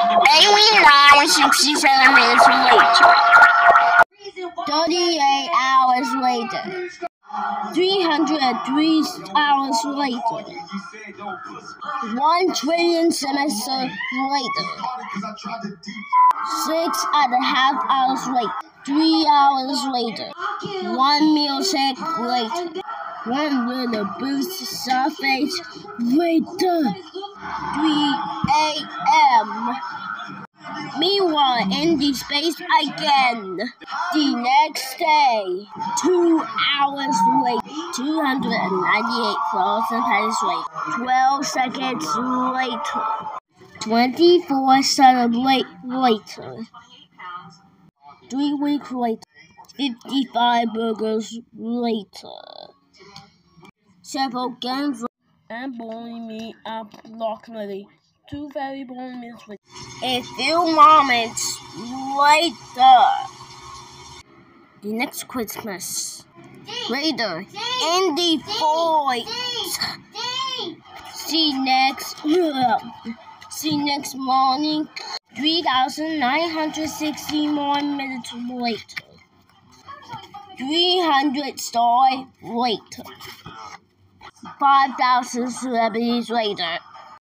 67 minutes later. 38 hours later. 303 hours later. 1 trillion semesters later. 6.5 hours later. 3 hours later. 1 millisecond later. 1 little boost surface later. 3 a.m. Meanwhile, in the space again. The next day, 2 hours later, 298,000 times later, 12 seconds later, 24 seconds later, 3 weeks later, 55 burgers later, several games and bowling me up approximately 2 very bowling minutes later. A few moments later, the next Christmas later, in the void. See next morning, 3,960 more minutes later. 300 stars later. 5,000 celebrities later.